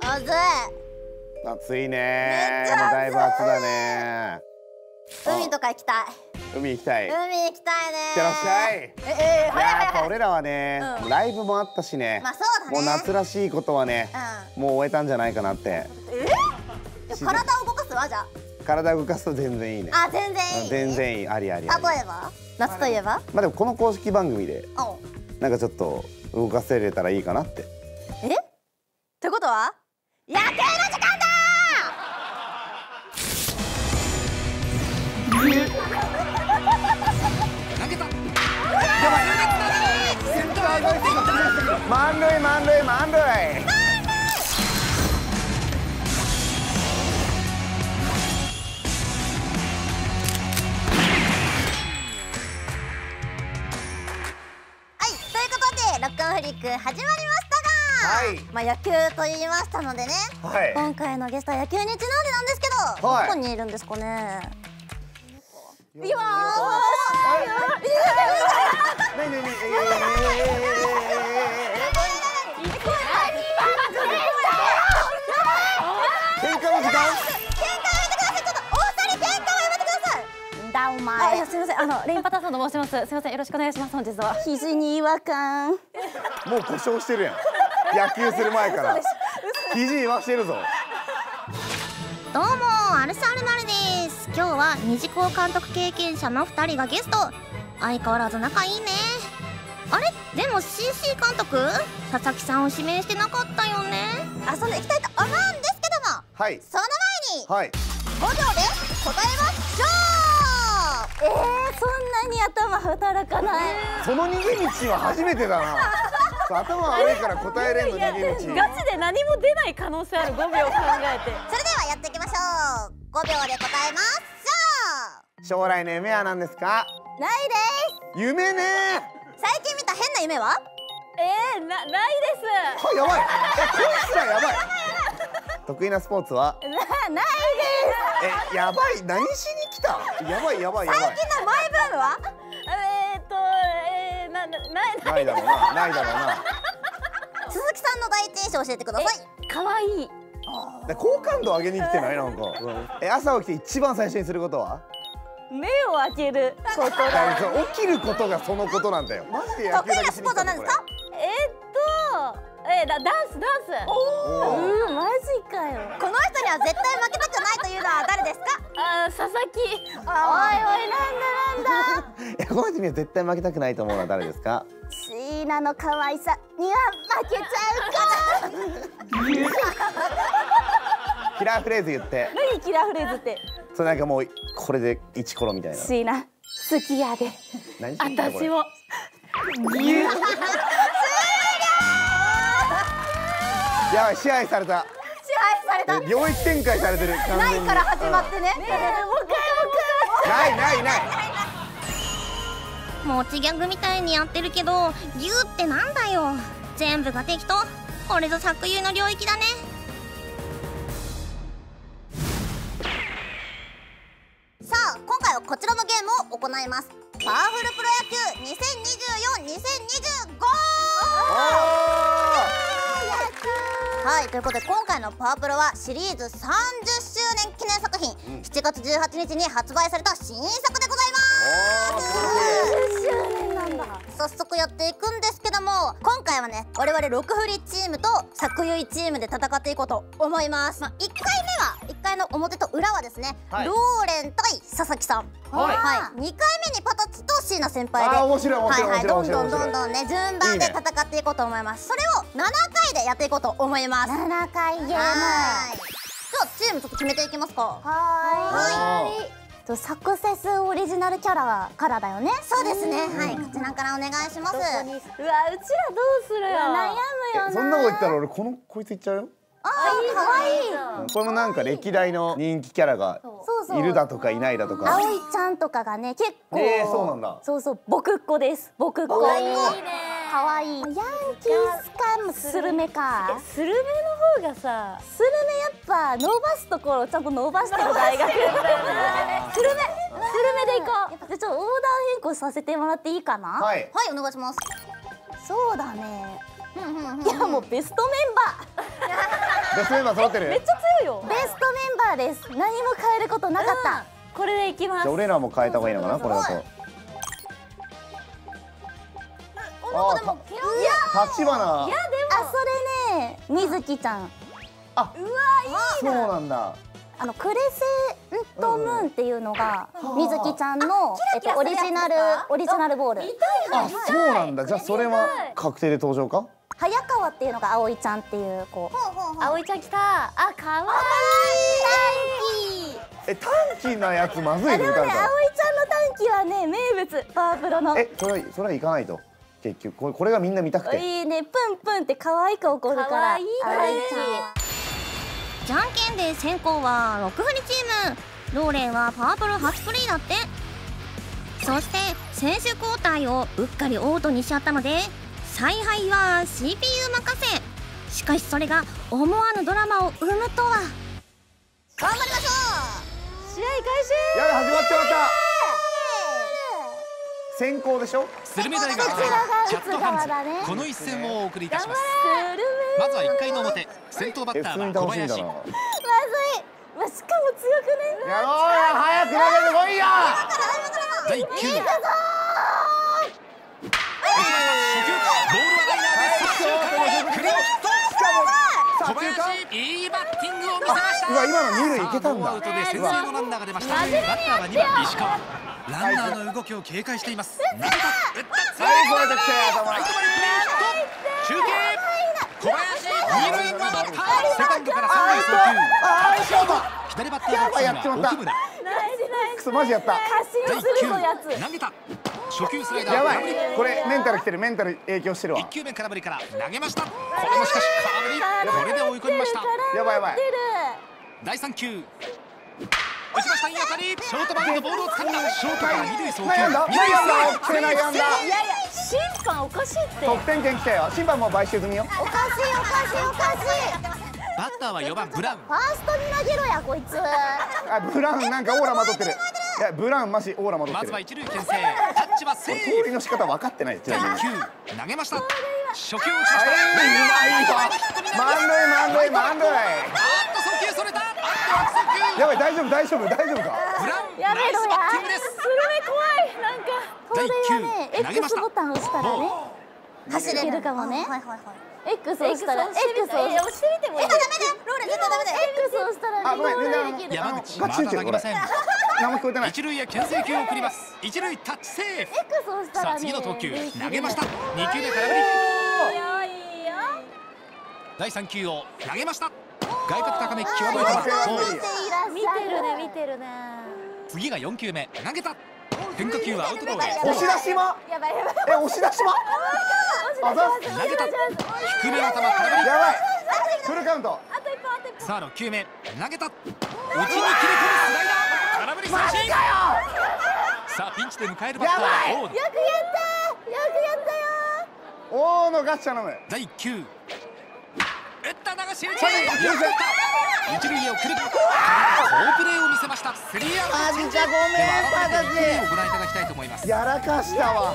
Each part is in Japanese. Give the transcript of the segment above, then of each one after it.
上手。 暑いね。 めっちゃ暑い。 もうだいぶ暑だね。 海とか行きたい。 海行きたい。 海行きたいね。 いってらっしゃい。やっぱ俺らはね、ライブもあったしね。 まあそうだね。 もう夏らしいことはね、もう終えたんじゃないかなって。 体を動かすわじゃあ。 体を動かすと全然いいね。 あ、全然いい。 全然いい。ありあり。例えば？夏といえば？ まあでもこの公式番組でなんかちょっと動かせれたらいいかなって。 ってことは野球の時間だ満塁満塁満塁。 ロックオンフリック始まりましたが、まあ野球と言いましたのでね、今回のゲストは野球にちなんでなんですけど、どこにいるんですかね。いやすみません、レインパターさんと申します。すみません、よろしくお願いします。本日は肘に違和感。 もう故障してるやん。野球する前から肘言わしてるぞ。 どうも、アルスアルナルです。今日は二次校監督経験者の2人がゲスト。相変わらず仲いいね。あれ、でも CC 監督佐々木さんを指名してなかったよね。遊んでいきたいと思うんですけども、その前に5秒で答えましょう。 そんなに頭働かない。 その逃げ道は初めてだな。頭悪いから答えれんの逃げ道。 ガチで何も出ない可能性ある5秒考えて。それではやっていきましょう。5秒で答えましょう。将来の夢は何ですか？ ないです。 夢ね。 最近見た変な夢は？ ないです。 やばい。こいつらやばい。得意なスポーツは？ ないです。 やばい。何しに来た？やばいやばいやばい。 最近のマイブームは？ ないだろうな。ないだろうな。 鈴木さんの第一印象教えてください。 可愛い。 好感度上げに来てないなんか。朝起きて一番最初にすることは？ 目を開けることだ。 起きることがそのことなんだよ。マジで野球だけしに来た。 得意なスポーツは何ですか？ ダンス。マジかよ。 この人には絶対負けたくないというのは誰ですか？ 佐々木。 おいおい、なんだ。 この人には絶対負けたくないと思うのは誰ですか？ 椎名の可愛さには負けちゃうかな。 キラーフレーズ言って。 何キラーフレーズって？ それなんかもうこれでイチコロみたいな。 椎名好きやで。私を。 やばい、支配された。領域展開されてる。 ないから始まってね。 ない。 持ちギャグみたいにやってるけど、ギューってなんだよ。全部が適当。これぞ作遊の領域だね。さあ、今回はこちらのゲームを行います。パワフルプロ野球2024-2025。はい、ということで今回のパワプロはシリーズ30周年記念作品、7月18日に発売された新作でございます。30周年なんだ。早速やっていくんですけども、今回はね、我々6振りチームと作遊チームで戦っていこうと思います。1回目は1回の表と裏はですね、ローレン対佐々木さん、2回目にパタチと椎名先輩で、 面白いどんどんね、順番で戦っていこうと思います。それを7回でやっていこうと思います。7回ゲーム。じゃあチームちょっと決めていきますか。 サクセスオリジナルキャラからだよね。 そうですね。はい、こちらからお願いします。うわ、うちらどうするよ。 悩むよな。 そんなこと言ったら俺こいついっちゃうよ。 可愛い。 これもなんか歴代の人気キャラがいるだとかいないだとか。 葵ちゃんとかがね、結構。 そうなんだ。 そう、僕っ子です。僕っ子。可愛い。ヤンキースかもスルメか。スルメの方がさ、スルメやっぱ伸ばすところちゃんと伸ばしてる大学。スルメでいこう。じゃあちょっとオーダー変更させてもらっていいかな。 はい、 お願いします。 そうだね。いやもうベストメンバー。 ベストメンバー揃ってる。 めっちゃ強いよ。ベストメンバーです。何も変えることなかった。これでいきます。 じゃあ俺らも変えた方がいいのかな、これだと。あ、立花。 あ、それね、みずきちゃん。 あ、そうなんだ。 クレセントムーンっていうのがみずきちゃんのオリジナルボール。 あ、そうなんだ。じゃあそれは確定で登場か。 早川っていうのが葵ちゃんっていう子。葵ちゃん来た。あ、かわいい。 短期なやつまずいでもね、葵ちゃんの短期はね、名物パワプロの。 それは行かないと。結局これがみんな見たくて。 いいね、プンプンって可愛く怒るから。葵ちゃん。 じゃんけんで先行は6振りチーム。ローレンはパワプロ初プレイだって。そして選手交代をうっかりオートにしちゃったので采配は CPU 任せ。しかしそれが思わぬドラマを生むとは。頑張りましょう。 試合開始。 やだ、始まっちまった。先行でしょ。 スルメ大学対キャットハンズ、この一戦をお送りいたします。まずは1回の表、先頭バッターは小林。 まずい。しかも強くね。 やろうよ、早く投げてこいよ。 第9打ちました。初球、ボールはライナーで左中間へクリーンヒット。小林、いいバッティングを見せました。 今の二塁いけたんだ。 ノーアウトで先制のランナーが出ました。バッターは2番石川。ランナーの動きを警戒しています。投げた、打った、 はい、これで来て、頭。 ライト前クリーンヒット。中継。小林、二塁のバッター、セカンドから三塁送球。左バッターボックスには奥村。 クソマジやった。 第9投げた。初球スライダー。 やばい。これメンタル来てる。メンタル影響してるわ。 1球目空振りから投げました。これもしかし空振り。これで追い込みました。 やばいやばい。 第3球。打ちました。いい当たり。ショートバウンドボールを掴んだ。ショートから二塁送球。 内野安打。 いやいや、審判おかしいって。 得点圏来たよ。審判も買収済みよ。 おかしい。 バッターは4番ブラウン。 ファーストに投げろやこいつ。 あ、ブラウンなんかオーラまとってる。いや、ブラウンマジオーラまとってる。 まずは一塁牽制。タッチはセーフ。 通りの仕方分かってない。 第9投げました。初球打ちました。 うまいよ。満塁。 あっと送球それた。あっと悪送球。 やばい、大丈夫か。 ブラウンナイスバッティングです。 スルメ怖い。なんか第9投げました。 X ボタン押したらね走れるかもね。X 押したら X 押してみてもいい。ダメだ。ローレン絶対ダメだよ。X 押したらごめん、 山口まだ投げません。 何も聞こえてない。 一塁へ牽制球を送ります。一塁タッチセーフ。 X 押したらさあ次の投球投げました。2球目空振り。第3球を投げました。外角高め際どい球。 見てるね。 次が4球目投げた。変化球はアウトローへ。 押し出しま。押し出しま。 投げた。低めの球空振り。 やばい。フルカウント。 さあ6球目投げた。内に切れ込むスライダー。空振り三振。さあピンチで迎えるバッターは大野。 よくやったよ。 大野ガチ頼む。 第9打った流し打ち。一塁へ送る。好プレーを見せました。スリーアウト。 マジか、ごめん。 では改めてリプレイをご覧いただきたいと思います。 やらかしたわ。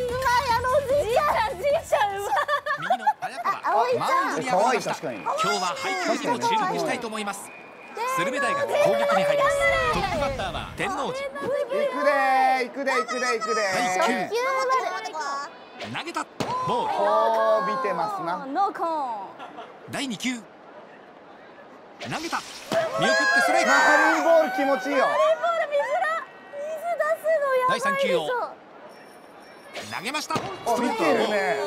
右の早川マウンドに上がりました。今日は配球にも注目したいと思います。スルメ大学攻撃に入ります。トップバッターは天王寺。 行くで。 第9投げた。ボール。 こう見てますな。 ノーコーン。 第2球投げた。見送ってストライク。 マリンボール気持ちいいよ。 第3球を投げました。 見てるね。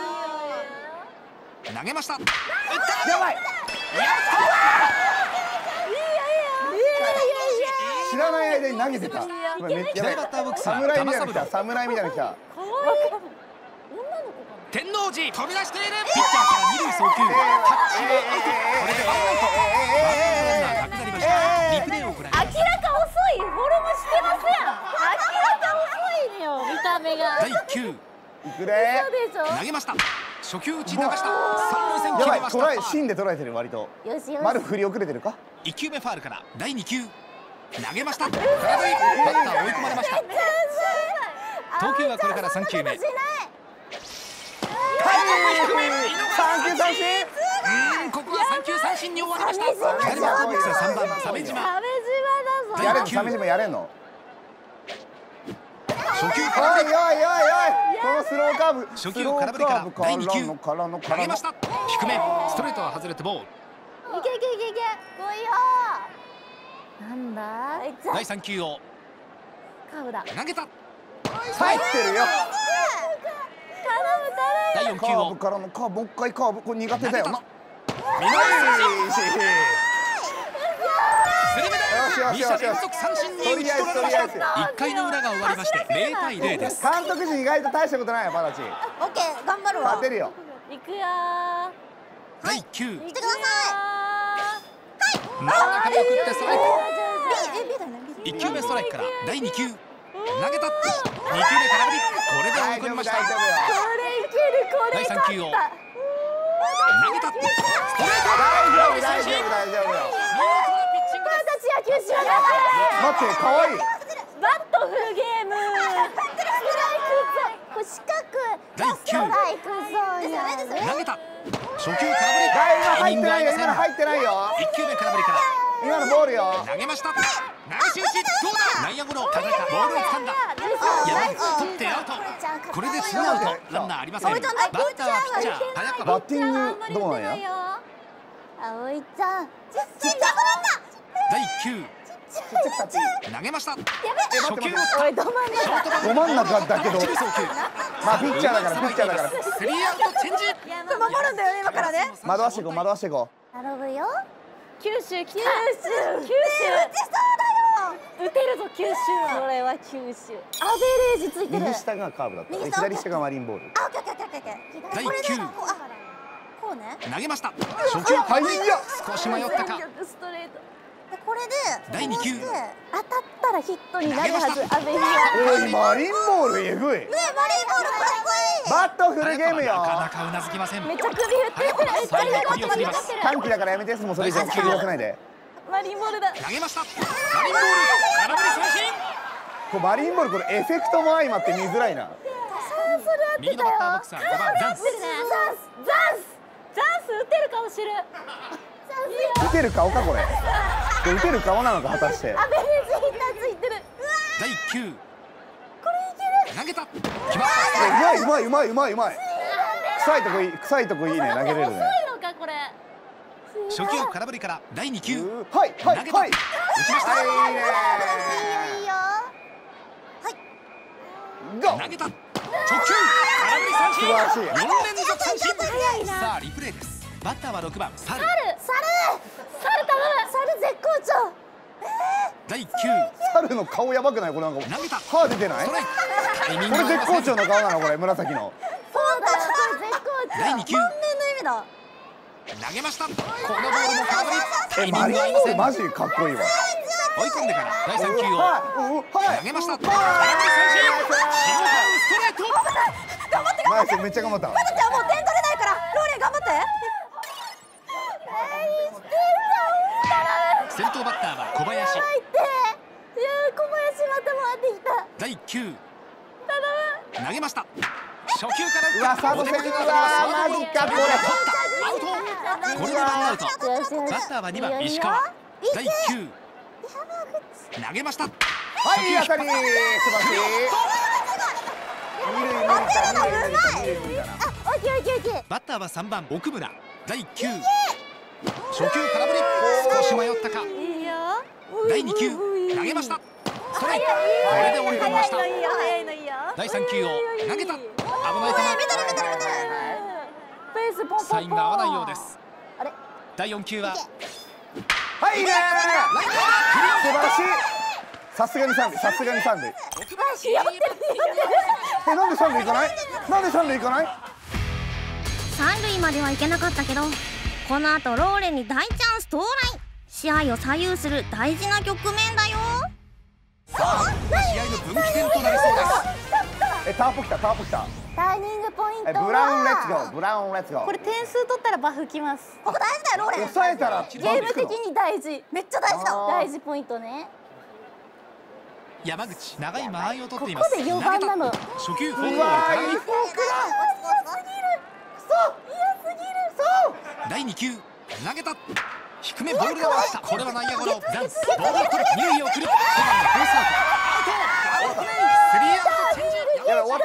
投げました。打った。 やばい。知らない間に投げてた。 左バッターボックスは侍みたいな来た。侍みたいな来た。 天王寺飛び出している。ピッチャーから二塁送球。タッチはアウト。これでワンアウト。ワンアウトランナーなくなりました。リプレイを行います。 明らか遅い。フォルムしてますやん。明らか遅いのよ見た目が。 第9 いくで。 投げました。初球打ち流した。三塁線決やばい。 めました。 芯で捉えてる割と。 よし。 丸振り遅れてるか。 1球目ファールから第2球投げました。空振り。バッター追い込まれました。投球はこれから3球目。 三球三振。 ここは3球三振。 振に終わりました。左バッターボックスは3番鮫島。 やれんの鮫島やれんの。 初球おい空振り。 おいおいおい、このスローカーブ、 初球空振りから第2球投げました。低めストレートは外れてボール。 いけいけいけいけ、来いよ。なんだ第3球をカーブだ。 投げた。 入ってるよ。 第4 カ球をーブからのカーブ、もう一回カーブ、これ苦手だよな。 見逃し三振。スルメダイよしよしよし 2者連続三振に打ち取られました。1回の裏が終わりまして0対0です。 監督陣意外と大したことないよ、パダチ。 オッケー、頑張るわ。 勝てるよ。 いくよ。 第9球来てくださ真ん中に送ってストライク。 B だね。 1球目ストライクから第2球投げた。2球目空振り。これで追い込みました。 大丈夫よ。 これいける、これ第3球を投げた。ストレート大丈夫大丈夫大丈夫よ。 見事なピッチングです。 私野球知らなかっ待って、可愛い。 た。バットフルゲーム。これ四角。 第9球ストライクゾーンやる。 投げた。初球空振り。 大今入ってないよ、今の 1 入ってないよ。 球目空振りから今のボールよ。 投げました。流し打ちどうだ。内野ゴロ。田中ボールを掴んだ。山口取ってアウト。これでツーアウト。ランナーありません。バッターはピッチャー早川。 バッティングどうなんや。 葵ちゃん。 第1球投げました。初球おい、ど真ん中。 ど真ん中だけど、 落ちる送球。 まあピッチャーだからピッチャーだから。 スリーアウトチェンジ。 守るんだよね、今からね。 惑わしていこう惑わしていこ頼むよ。九州来た。九州。 打ちそうだよ。 打てるぞ九州は。これは九州。アベレージついてう。 る。 右下がカーブだった。 右下左下がマリンボール。 あ、オッケーオッケーオッケーオッケー。 第9球こうね。 投げました。初球はいや。 少し迷ったか。 ストレート。 でこれで第2球当たったらヒットになるはず。アベリおいマリンボールえぐい。 マリンボールかっこいい。 バットフルゲームよ。 なかなかうなずきません。 めっちゃ首振ってる。 最後首を振ります。 短期だからやめて。もうそれ以上首出さないで。 マリンボールだ。 投げました。マリンボール空振り三振。 これマリンボールこれエフェクトも相まって見づらいな。 右のバッターボックスは5番ザンス。 ザンス打てる顔してる。 打てる顔かこれ。打てる顔なのか果たして。 アベレージヒッターついてる。 第1球投げた。決まった。 うまいうまいうまいうまい。臭いとこいい臭いとこいいね投げれるね。 遅いのかこれ。 初球空振りから第2球はいはい投げた。 はい。 打ちました。 はいいいね。 いいよ。 ゴー。 投げた。初球空振り三振。 素晴らしい。 4連続三振。さあリプレイです。バッターは6番サル。 猿頼む。猿絶好調。 第1球猿の顔やばくないこれなんか。 投げた。 歯出てない。こストライク。タイミングれが合いません。 絶好調の顔なのこれ紫の。 そうだよ。これ絶好調。 第2球満面の意味だ。 投げました。このボールも空振り。タイミンマリングが合いません。 ボールマジかっこいいわ。 追い込んでから第3球をはい投げました。空振り三振。下半ストレート。 ナイスめっちゃ頑張った。 じゃあもう点取れないからローレン頑張って。 先頭バッターは小林。 入って。いや小林また回ってきた。 第1球投げました。初球からうわサードセンターマジかこれ。 アウト。これでワンアウト。バッターは2番石川。第1球投げました。 はいいい当たり。素晴らしい。二塁無理か二塁無理か二塁無理だな。 あ、オッケーオッケーオッケー。 バッターは3番奥村。第1球初球空振り。少し迷ったか。 いいよ。 第2球投げました。ストライク。これで追い込みました。 早いのいいよ。 第3球を投げた。危ない球。 ペースポンポンポン。 サインが合わないようです。 あれ。 第4球ははいいいね。 ライト素晴らしい。さすがに三塁さすがに三塁。なんで三塁行かない。なんで三塁行かない。 三塁までは行けなかったけど、この後ローレンに大チャンス到来。試合を左右する大事な局面だよ。 さあ試合の分岐点となりそうです。 ターポ来たターポ来た。 ターニングポイントはブラウンレッツゴーブラウンレッツゴー。 これ点数取ったらバフきます。 ここ大事だよローレン。 抑えたらゲーム的に大事。 めっちゃ大事だ。 大事ポイントね。 山口長い間合いを取っています。 ここで4番なの。 初球フォークボール空振り。第2球投投げた。低めボールが回った。これは内野ゴロ。ダンスボールを取る。二塁を送る。5番がフォースアウト。アウト。スリーアウトチェンジ。 やばい終わった。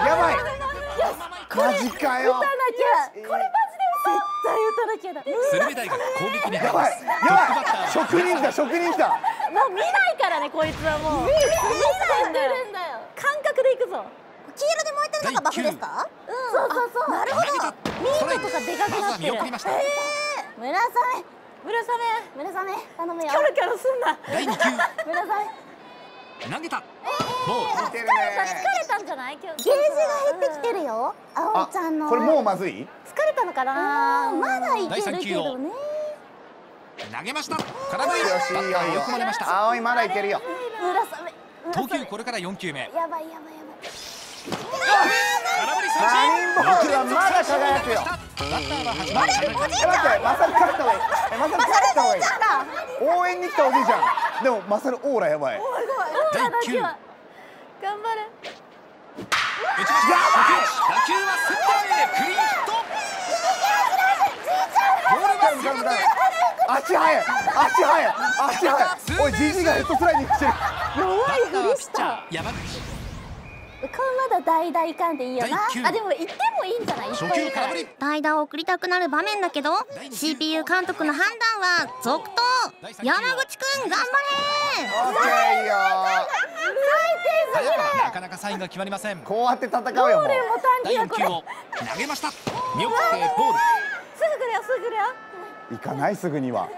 やばい。マジかよ。 打たなきゃ。これマジで絶対打たなきゃだ。 スルメ大学攻撃に入りやばいます。 やばい。職人来た職人来た。 もう見ないからねこいつはもう。見てんだよ。感覚でいくぞ。 黄色で燃えてるのがバフですか？ そうそうそう。なるほど。ミートとかでかくなってる。 見送りました。 村雨頼むよ。キョロキョロすんな。 第2球村雨投げた。ボール。 似てる疲れね。 たんじゃない？ゲージゲージが減ってきてるよ。あおちゃんの。 これもうまずい？ 疲れたのかな。まだいけるけどね。 投げました。空振り。 よしいいよいいよ。 追い込まれました。 葵まだいけるよ。 村雨。 投球これから4球目。 やばい。 空振り三サニンボールは振。 まだ輝くよ。 バッターは8番。 待ってマサル勝った方がいい。マサル勝った方がいい。応援に来たおじいちゃん。でもマサルオーラやばい。 第1球。 頑張れ。 打ちました。打球はセンターへクリーンヒット。ボールはセカンドへ。 足速い。おいジジイがヘッドスライディングしてる。 弱いふりしピッチャた。 ー山口。 これまだ代々いかんでいいよな。 第九あでも行ってもいいんじゃない？ 初球空振り。 代打を送りたくなる場面だけど CPU 監督の判断は続投。山口くん頑張オッケーよ。 早川なかなかサインが決まりません。 こうやって戦うよもう。 第4球を投げました。見送ってボール。 すぐ来るよ。 行かないすぐには。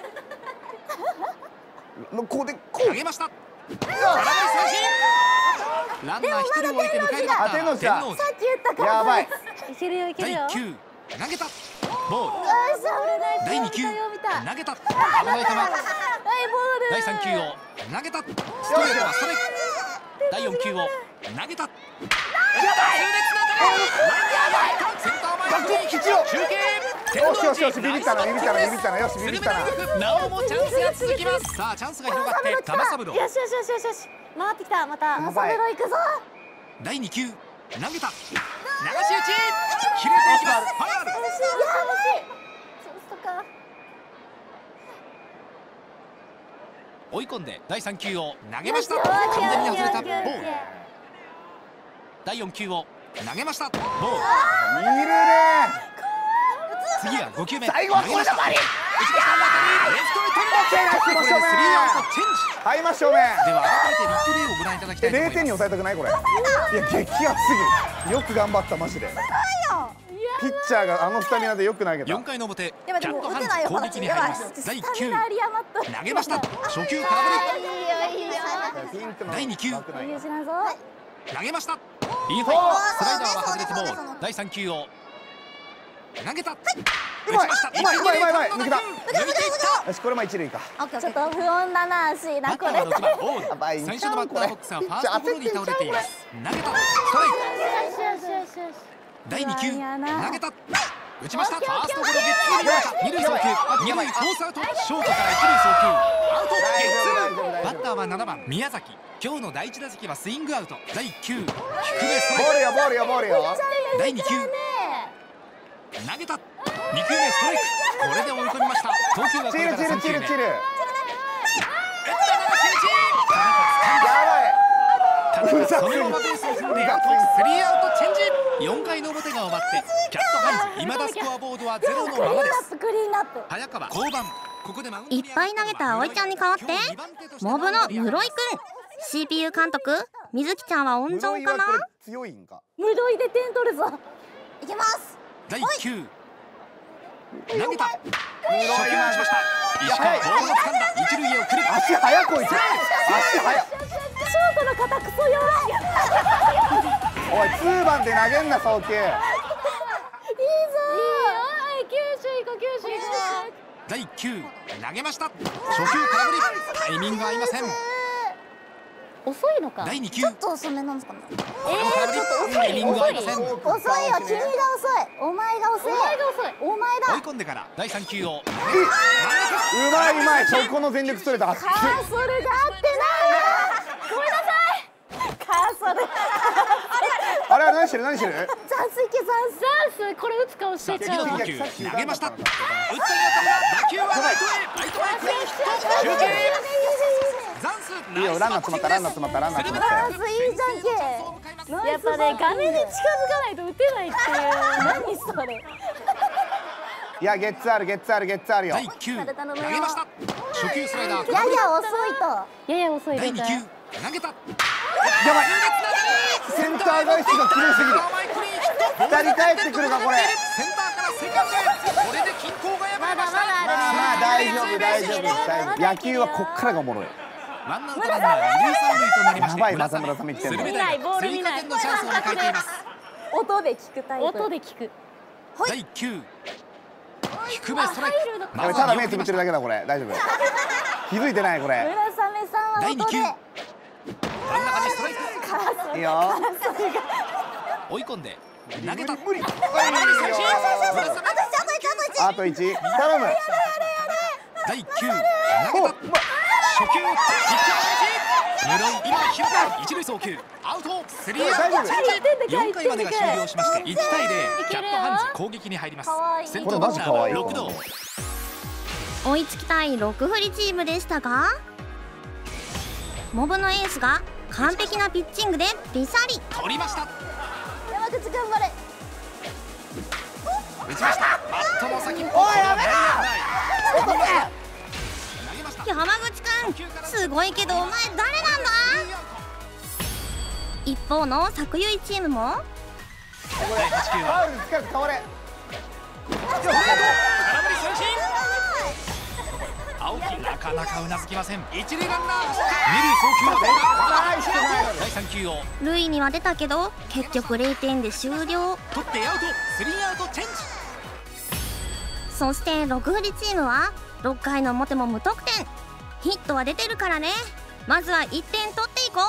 これこ投げました。空振り三振。ランナー1人を置いて迎えるバッター。 天王寺だ。 さっき言ったから。 やばい。 いけるよ。 第1球投げた。ボール。第2球投げた。危ない球。第3球を投げた。ストレートはストライク。第4球を投げた。センター前に中継。 よしビビったなよしビビったな。 なおもチャンスが続きます。さあチャンスが広がって玉三郎。 よし。回ってきたまた。玉三郎行くぞ。 第2球投げた。流し打ち切れていきます。ファウル。追い込んで第3球を投げました。完全に外れたボール。第4球を投げましたボール。 いるね。 次は5球目。 最後はこれだバリ。 レフトへ飛んだ。これでスリーアウトチェンジ。 はい真正面。 では改めてビッグレーをご覧いただきたいと思います。 0点に抑えたくないこれ。いや激アツすぎる。よく頑張ったマジで。ピッチャーがあのスタミナでよく投げた。 4回の表キャットハンズ攻撃に入ります。第1球投げました。初球空振り。第2球投げました。インファイスライダーは外れてボール。第3球を投げた。打ちました。 うまい抜けた。 抜いていった。 よしこれも一塁か。 ちょっと不穏だな足なこれ。 バッターは6番ボール。 やばい最初のバッターボックスはファーストゴロに倒れています。投げた。ストライク。第2球投げた。打ちました。ファーストゴロゲッツーになりました。二塁送球。二塁フォースアウト。ショートから一塁送球。アウトゲッツー。バッターは7番宮崎。今日の第1打席はスイングアウト。第1球低めストライク。 ボールよ。 第2球投げた。2球目ストライク。これで追い込みました。投球はこれから3球目。 チル。 そのままベースを踏んでアウト。スリーアウトチェンジ。4回の表が終わってキャットハンズ未だスコアボードは0のままです。早川降板。ここでマウンドにいっぱい投げた葵ちゃんに代わってモブの室井くん。 CPU 監督水木ちゃんは温存かな。 強いんか。 室井で点取るぞ。 いきます。 第1球投げた。初球打ちました。石川ボールを掴んだ。一塁へ送る。 足速こいつ。足速。 ショートの肩クソ弱い。 おい2番で投げんな送球。 いいぞ。九州行こう。 第1球投げました。初球空振り。タイミング合いません。 遅いのか。 第2球ちょっと遅めなんですかね。 ちょっと遅い。 タイミング合いません。 遅いよ。君が遅い。お前が遅い。お前だ。 追い込んでから第3球をうまい。そこの全力ストレート。 カーソルが合ってない。ごめんなさい。カーソル。 あれ何してる。 雑スいけザンスこれ打つか教えちゃうわ。 投球投げました。打ったに当たるが打球はライトへ、ライト前クリーンヒット。中継ザンスいいよ、ランナー詰まった、ランナー詰まった、ランナー詰まった。 ザンスいいじゃんけ。やっぱね画面に近づかないと打てないっていう。何それ。 いや、ゲッツーある、ゲッツーある、ゲッツーあるよ。 第9投げました。初球スライダー。 やや遅いと。やや遅いと。 第2球投げた。 やばい。センター返しが綺麗すぎる。二人帰ってくるかこれ。 センターからセカンドへ。これで均衡が破れました。 まあ大丈夫大丈夫大丈夫。野球はこっからがおもろい。 ワンアウトランナー二塁三塁となりまして、 やばい、松村さん見てる。 スルメ大学追加点のチャンスを迎えています。 音で聞くタイプ。音で聞く。 第9低めストライク。 ただ目つぶってるだけだこれ。大丈夫。気づいてないこれ。 村雨さんは第2球真ん中にストライク。 いいよ。 追い込んで投げた。 無理。 空振り三振。 あと1。頼む。 第9投げた。初球打った。ピッチャー室井今拾った一塁送球アウト。スリーアウトチェンジ。4回までが終了しまして1対0。キャットハンズ攻撃に入ります。先頭バッターは6度。 追いつきたい6振りチームでしたが、モブのエースが完璧なピッチングでビシャリ取りました。 山口頑張れ。 打ちました。バットの先っぽ。 山口くんすごいけどお前誰なんだ。一方の作唯チームもファウル近く倒れ。 空振り三振。青木なかなかうなずきません。一塁ランナー二塁送球はどうだ。第3球を塁には出たけど結局0点で終了。 取ってアウト。スリーアウトチェンジ。 そして6振りチームは6回の表も無得点。ヒットは出てるからね。まずは1点取っていこ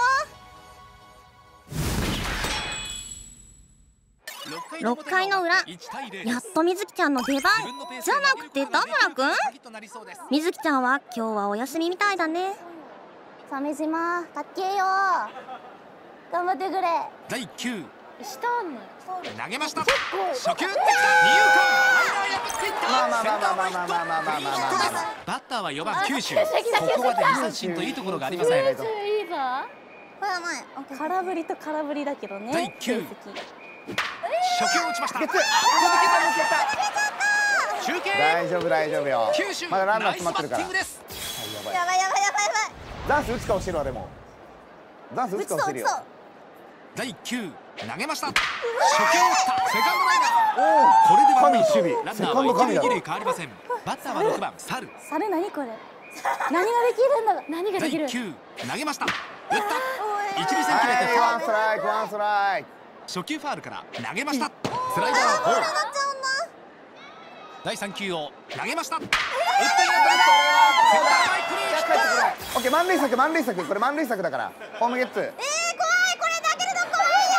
う。6回の裏、やっとみずきちゃんの出番じゃなくて田村くん。みずきちゃんは今日はお休みみたいだね。 鮫島かっけーよ。頑張ってくれ。 第9 下あんの。 投げました。初球打ってきた。二遊間ランナー破っていった。センター前ヒット。クリーンヒットです。バッターは4番九州。ここまで2三振といいところがありません。 いいぞ。空振りと空振りだけどね。 第9初球打ちました。抜けた。中継大丈夫大丈夫よ。 九州まだランナーナイス詰まってるから。 バッティングです。 やばいやばいやばいやばい。 ダンス打つか教えるわ。でもダンス打つか教えるよ。 第9投げました。初球打ったセカンドライナー。これでワンアウト。ランナーは一塁二塁変わりません。バッターは6番サル。 サル何これ。何ができるんだ。何ができる。 第9投げました。打った一塁線切れてファウル。 ワンストライクワンストライク。 初球ファウルから投げました。スライダーボール。第3球を投げました。打ったりセンター前クリーンヒット。 オッケー、満塁策満塁策。これ満塁策だからホームゲッツー。 怖いこれだけでど怖いよ。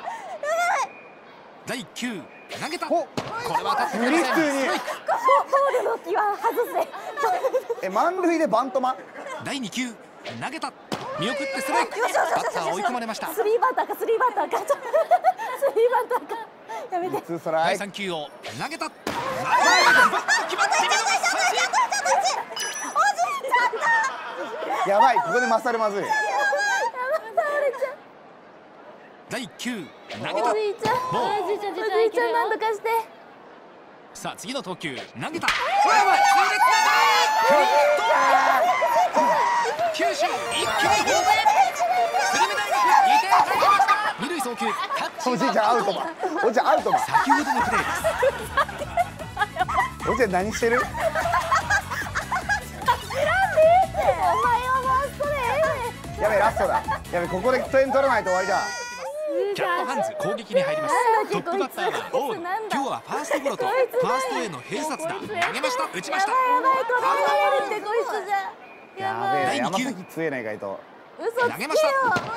第9投げた。これは当たってくれません。 普通にフォールの気は外せ。 満塁でバントマ。 第2球投げた。見送ってストライク。バッター追い込まれました。 スリーバッターかスリーバッターか。スリーバッターか。やめて。 ツーストライ第ク。 3球を投げた。決まって見逃し三振。 やばい、ここでマッサルまずい。 第9投げた。 おじいちゃんおじいちゃん何とかして。 さあ次の投球投げた。クリーンヒット。九州一気にホームへ。スルメ大学2点入りました。二塁送球タッチ。 おじいちゃんアウトマン。おじいちゃんアウトマン。 先ほどのプレーです。 おじいちゃん何してる。やべラストだ。やべここで点取らないと終わりだ。 キャットハンズ攻撃に入ります。トップバッターはボール。今日はファーストゴロとファーストへの併殺打。投げました打ちました。 やばいこれってこいつじゃ。 やべえ、 第2球山崎強えな意外と。 嘘つけよ。 投げました。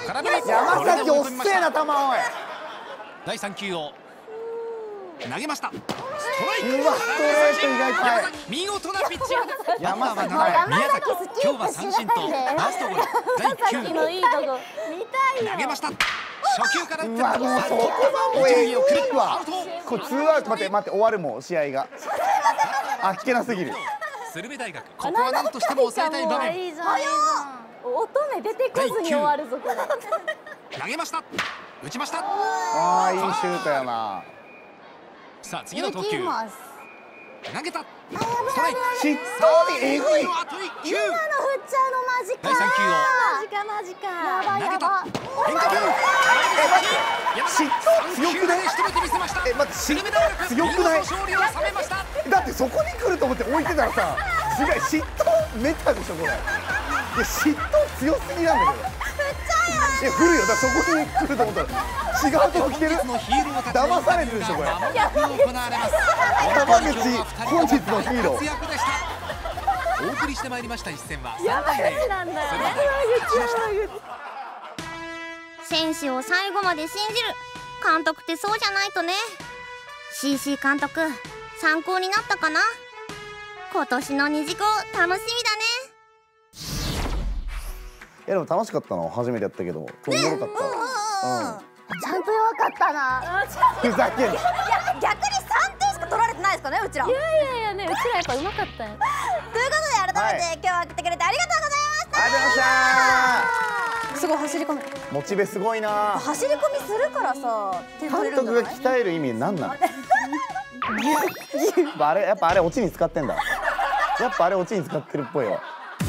空振り。 山崎おっせえな球おい。 第3球を投げました。ストライク。 うわストレート意外と速い。 見事なピッチング。 山崎宮崎今日は三振とファーストゴロ。第9 のいいとこ見たいよ。 投げました。初初球から打ってうわもうそこは一塁をくるえぐいわアウト。 これツーアウト待って終わるもん試合があっけなすぎる。 スルメ大学ここは何としても抑えたい場面。 いいじゃん。乙女出てこずに終わるぞこれ。 投げました。打ちました。 ああいいシュートやな。 さあ次の投球。 行きます。 投げた。ストライク。 しっとりえぐい。 あと1球。 今の振っちゃうのマジか。 第3球をマジか。やばい投げた。 やば。 変化球。 しっとり強くない？ 仕留めてみせました。 待ってスルメ大学強くない？ 見事勝利を収めました。 だってそこに来ると思って置いてたらさ違う嫉妬メタでしょこれ。いや嫉妬強すぎなんだけど。いや振るよだからそこに来ると思ったら違うとこ来てる。騙されてるでしょこれ。 間もなく行われます。 山口本日のヒーロー。 活躍でした。お送りしてまいりました一戦は山 3対0。 口なんだよね。 選手を最後まで信じる監督ってそうじゃないとね。 CC 監督参考になったかな。今年の二次校楽しみだね。 いやでも楽しかったの初めてやったけどおもろかった。 ちゃんと弱かったな。 ふざけんな。 いや逆に3点しか取られてないですかねうちら。 いやいやね、うちらやっぱ上手かったよ。 ということで改めて、今日は来てくれてありがとうございました。 ありがとうございました。 すごい走り込みモチベすごいな。 走り込みするからさ点取れ監督がるんじゃない？ 鍛える意味なんなの？やっぱあれオチに使ってんだ。やっぱあれオチに使ってるっぽいわ。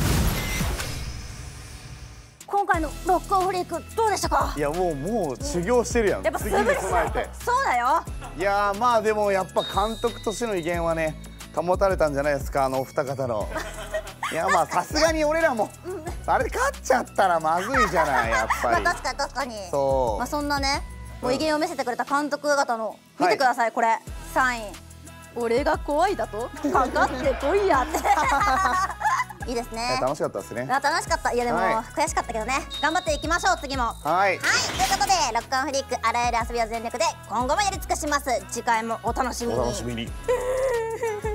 今回のロックオンフリークどうでしたか？ いやもう修行してるやん。 やっぱ素次に振りしないと備えて。 そうだよ。 いやーまあでもやっぱ監督としての威厳はね保たれたんじゃないですかお二方の。いやまあさすがに俺らもあれで勝っちゃったらまずいじゃないやっぱり。 確かにそうまあそんなねもう威厳を見せてくれた監督方の見てください、これサイン。俺が怖いだとかかってこいやっていいですね。 楽しかったですね。 楽しかった。いやでも、 はい悔しかったけどね頑張っていきましょう次も。 はいはい、ということでロックオンフリークあらゆる遊びを全力で今後もやり尽くします。次回もお楽しみに。 お楽しみに。